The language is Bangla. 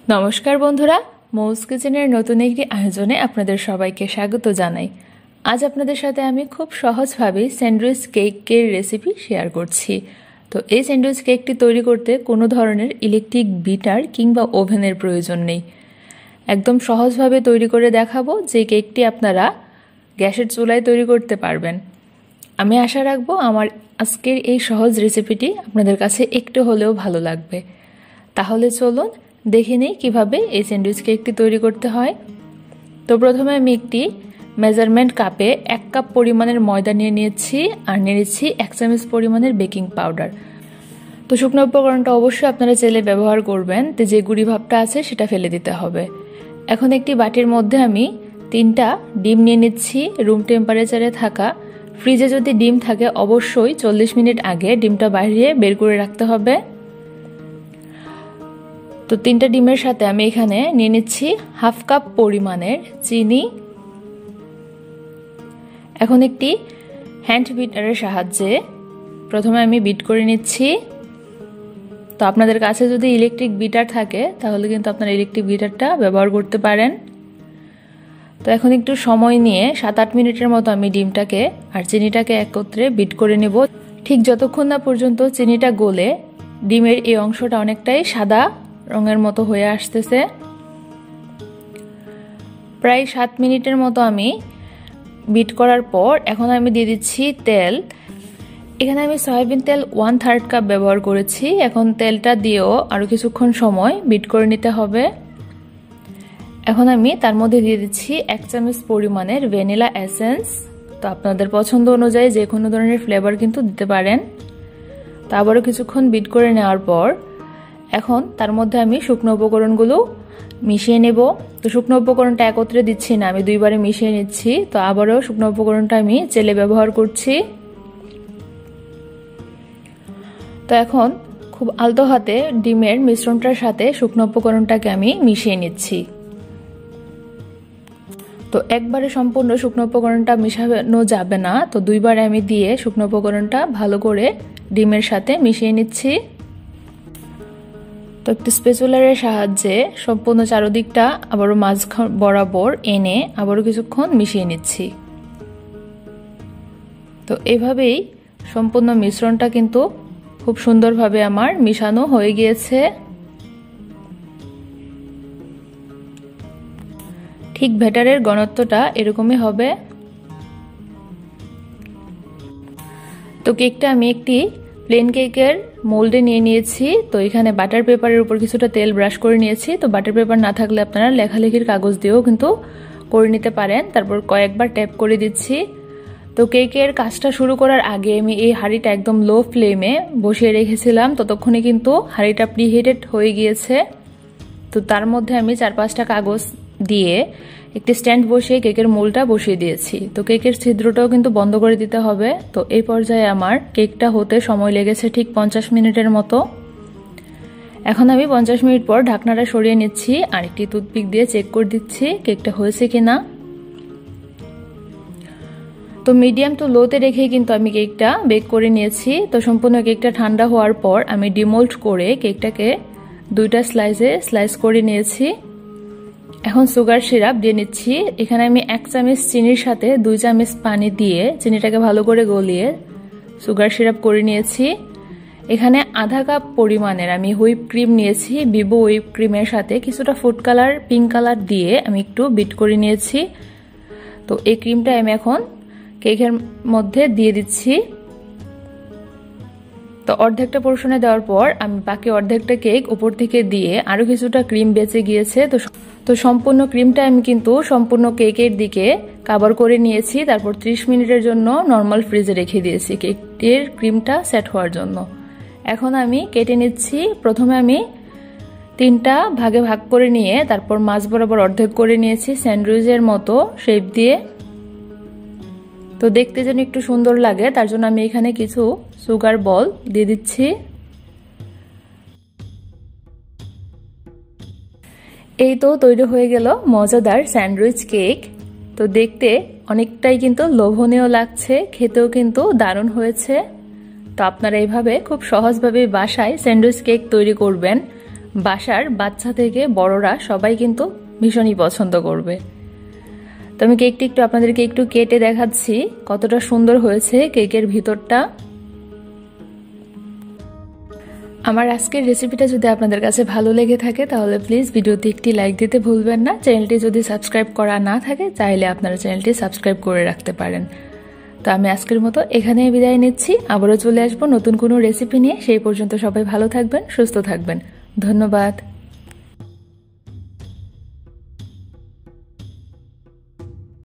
নমস্কার বন্ধুরা, মৌস কিচেনের নতুন একটি আয়োজনে আপনাদের সবাইকে স্বাগত জানাই। আজ আপনাদের সাথে আমি খুব সহজভাবে স্যান্ডউইচ কেকের রেসিপি শেয়ার করছি। তো এই স্যান্ডউইচ কেকটি তৈরি করতে কোনো ধরনের ইলেকট্রিক বিটার কিংবা ওভেনের প্রয়োজন নেই। একদম সহজভাবে তৈরি করে দেখাবো যে কেকটি আপনারা গ্যাসের চুলায় তৈরি করতে পারবেন। আমি আশা রাখবো আমার আজকের এই সহজ রেসিপিটি আপনাদের কাছে একটু হলেও ভালো লাগবে। তাহলে চলুন দেখে নেই কীভাবে এই স্যান্ডউইচ কেকটি তৈরি করতে হয়। তো প্রথমে আমি একটি মেজারমেন্ট কাপে 1 কাপ পরিমাণের ময়দা নিয়ে নিয়েছি আর নিয়ে নিচ্ছি 1 চামচ পরিমাণের বেকিং পাউডার। তো শুকনো উপকরণটা অবশ্যই আপনারা চাইলে ব্যবহার করবেন, তো যে গুঁড়ি ভাবটা আছে সেটা ফেলে দিতে হবে। এখন একটি বাটির মধ্যে আমি 3টা ডিম নিয়ে নিচ্ছি। রুম টেম্পারেচারে থাকা, ফ্রিজে যদি ডিম থাকে অবশ্যই 40 মিনিট আগে ডিমটা বাইরে বের করে রাখতে হবে। তো 3টা ডিমের সাথে আমি এখানে নিয়ে নিচ্ছি 1/2 কাপ পরিমাণের চিনি। এখন একটি হ্যান্ড বিটারের সাহায্যে প্রথমে আমি বিট করে নিচ্ছি। তো আপনাদের কাছে যদি ইলেকট্রিক বিটার থাকে তাহলে কিন্তু আপনারা ইলেকট্রিক বিটারটা ব্যবহার করতে পারেন। তো এখন একটু সময় নিয়ে 7-8 মিনিটের মতো আমি ডিমটাকে আর চিনিটাকে একত্রে বিট করে নেব, ঠিক যতক্ষণ না পর্যন্ত চিনিটা গলে ডিমের এই অংশটা অনেকটাই সাদা রঙের মতো হয়ে আসতেছে। প্রায় 7 মিনিটের মতো আমি বিট করার পর এখন আমি দিয়ে দিচ্ছি তেল। এখানে আমি সয়াবিন তেল 1/3 কাপ ব্যবহার করেছি। এখন তেলটা দিয়েও আরও কিছুক্ষণ সময় বিট করে নিতে হবে। এখন আমি তার মধ্যে দিয়ে দিচ্ছি 1 চামচ পরিমাণের ভ্যানিলা এসেন্স। তো আপনাদের পছন্দ অনুযায়ী যে কোনো ধরনের ফ্লেভার কিন্তু দিতে পারেন। তা আবারও কিছুক্ষণ বিট করে নেওয়ার পর এখন তার মধ্যে আমি শুকনো উপকরণগুলো মিশিয়ে নেব। তো শুকনো উপকরণটা একত্রে দিচ্ছি না, আমি 2 বারে মিশিয়ে নিচ্ছি। তো আবারও শুকনো উপকরণটা আমি চেলে ব্যবহার করছি। তো এখন খুব আলতো হাতে ডিমের মিশ্রণটার সাথে শুকনো উপকরণটাকে আমি মিশিয়ে নিচ্ছি। তো একবারে সম্পূর্ণ শুকনো উপকরণটা মিশানো যাবে না, তো 2 বারে আমি দিয়ে শুকনো উপকরণটা ভালো করে ডিমের সাথে মিশিয়ে নিচ্ছি। তো একটু স্প্যাচুলারের সাহায্যে সম্পূর্ণ চারদিকটা আবারও মাঝ বরাবর এনে আবারও কিছুক্ষণ মিশিয়ে নিচ্ছি। তো এভাবেই সম্পূর্ণ মিশ্রণটা কিন্তু খুব সুন্দরভাবে আমার মিশানো হয়ে গিয়েছে। ঠিক ব্যাটারের ঘনত্বটা এরকমই হবে। তো কেকটা আমি একটি প্লেন কেকের মোল্ডে নিয়ে নিয়েছি। তো এখানে বাটার পেপারের উপর কিছুটা তেল ব্রাশ করে নিয়েছি। তো বাটার পেপার না থাকলে আপনারা লেখালেখির কাগজ দিয়েও কিন্তু করে নিতে পারেন। তারপর কয়েকবার ট্যাপ করে দিচ্ছি। তো কেকের কাজটা শুরু করার আগে আমি এই হাঁড়িটা একদম লো ফ্লেমে বসিয়ে রেখেছিলাম, ততক্ষণে কিন্তু হাঁড়িটা প্রিহিটেড হয়ে গিয়েছে। তো তার মধ্যে আমি 4-5টা কাগজ দিয়ে একটি স্ট্যান্ড বসিয়ে কেকের মোল্ডটা বসিয়ে দিয়েছি। তো কেকের ছিদ্রটাও কিন্তু বন্ধ করে দিতে হবে। তো এই পর্যায়ে আমার কেকটা হতে সময় লেগেছে ঠিক 50 মিনিটের মতো। এখন আমি 50 মিনিট পর ঢাকনাটা সরিয়ে নিচ্ছি আর একটি টুথপিক দিয়ে চেক করে দিচ্ছি কেকটা হয়েছে কিনা। তো মিডিয়াম টু লোতে রেখে কিন্তু আমি কেকটা বেক করে নিয়েছি। তো সম্পূর্ণ কেকটা ঠান্ডা হওয়ার পর আমি ডিমোল্ড করে কেকটাকে 2টা স্লাইসে স্লাইস করে নিয়েছি। এখন সুগার সিরাপ দিয়ে নিচ্ছি। এখানে আমি 1 চামচ চিনির সাথে 2 চামচ পানি দিয়ে চিনিটাকে ভালো করে গলিয়ে সুগার সিরাপ করে নিয়েছি। এখানে 1/2 কাপ পরিমাণের আমি হুইপ ক্রিম নিয়েছি। বিবো হুইপ ক্রিমের সাথে কিছুটা ফুড কালার, পিঙ্ক কালার দিয়ে আমি একটু বিট করে নিয়েছি। তো এই ক্রিমটা আমি এখন কেকের মধ্যে দিয়ে দিচ্ছি। তো অর্ধেকটা পোর্শনে দেওয়ার পর আমি বাকি অর্ধেকটা কেক উপর থেকে দিয়ে আরো কিছুটা ক্রিম বেঁচে গিয়েছে। তো সম্পূর্ণ ক্রিমটা আমি কিন্তু সম্পূর্ণ কেকের দিকে কভার করে নিয়েছি। তারপর 30 মিনিটের জন্য নর্মাল ফ্রিজে রেখে দিয়েছি কেকের ক্রিমটা সেট হওয়ার জন্য। এখন আমি কেটে নিচ্ছি। প্রথমে আমি 3টা ভাগে ভাগ করে নিয়ে তারপর মাঝ বরাবর অর্ধেক করে নিয়েছি স্যান্ডউইচের মতো শেপ দিয়ে। তো দেখতে যেন একটু সুন্দর লাগে তার জন্য আমি এখানে কিছু সুগার বল দিয়ে দিচ্ছি। এই তো তৈরি হয়ে গেল মজাদার স্যান্ডউইচ কেক। তো দেখতে অনেকটাই কিন্তু লোভনীয় লাগছে, খেতেও কিন্তু দারুণ হয়েছে। তো আপনারা এইভাবে খুব সহজভাবে বাসায় স্যান্ডউইচ কেক তৈরি করবেন। বাসার বাচ্চা থেকে বড়রা সবাই কিন্তু ভীষণই পছন্দ করবে। তো আমি কেকটি একটু আপনাদেরকে একটু কেটে দেখাচ্ছি কতটা সুন্দর হয়েছে কেকের ভিতরটা। আমার আজকের রেসিপিটা যদি আপনাদের কাছে ভালো লেগে থাকে তাহলে প্লিজ ভিডিওতে একটি লাইক দিতে ভুলবেন না। চ্যানেলটি যদি সাবস্ক্রাইব করা না থাকে চাইলে আপনারা চ্যানেলটি সাবস্ক্রাইব করে রাখতে পারেন। তো আমি আজকের মতো এখানেই বিদায় নিচ্ছি। আবারও চলে আসবো নতুন কোনো রেসিপি নিয়ে। সেই পর্যন্ত সবাই ভালো থাকবেন, সুস্থ থাকবেন। ধন্যবাদ।